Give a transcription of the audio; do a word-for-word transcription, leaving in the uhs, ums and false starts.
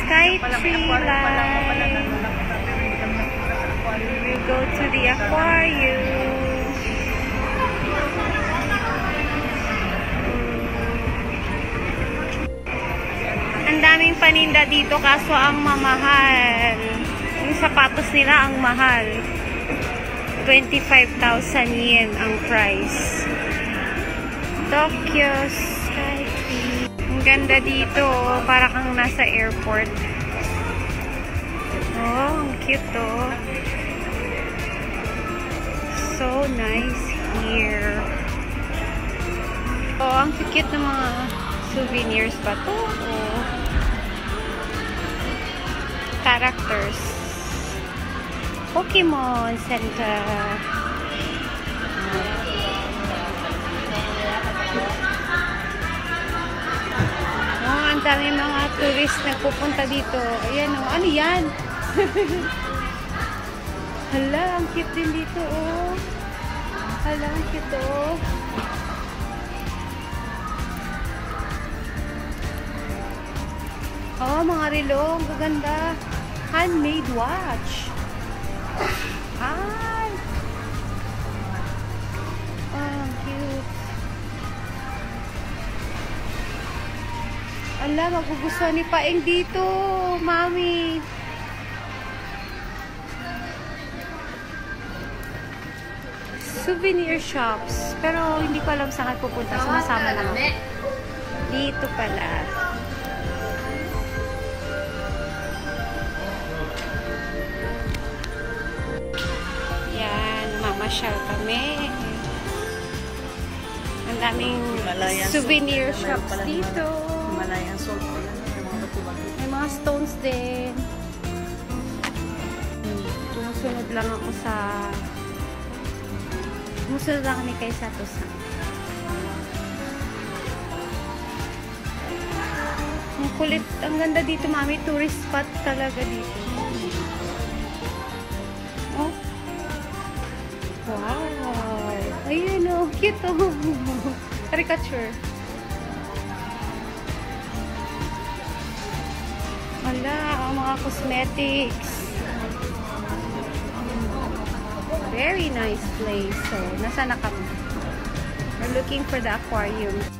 Skytree line. We will go to the aquarium. Ang daming paninda dito kaso ang mamahal. Yung sapatos nila ang mahal. twenty-five thousand yen ang price. Tokyo Skytree. Ang ganda dito. Para kang nasa airport. Oh, ang cute oh. So nice here. Oh, ang cute ng mga souvenirs pa to. Oh. Characters. Pokemon Center. Oh, ang dami mga tourist nagpupunta dito. Ayan oh. Ano yan? Hala, ang cute din dito oh. Hala, ang cute oh. Oh, mga relo. Ang gaganda. Handmade watch. Ay! Oh, cute. Ala, magugustuhan ni Paeng dito, mami. Souvenir shops. Pero hindi ko alam saan pupunta. Sumasama lang ako. Dito pala. Mamasyal kami. Ang daming souvenir shops dito. May mga stones din. Tumusunod lang ako sa tumusunod lang kami kay Sato-san. Ang kulit. Ang ganda dito, mami. Tourist spot talaga dito. Oh. Wow! Ayun o, cute o. Caricature. Wala, ang mga cosmetics. Very nice place. So, nasa na kami? We're looking for the aquarium.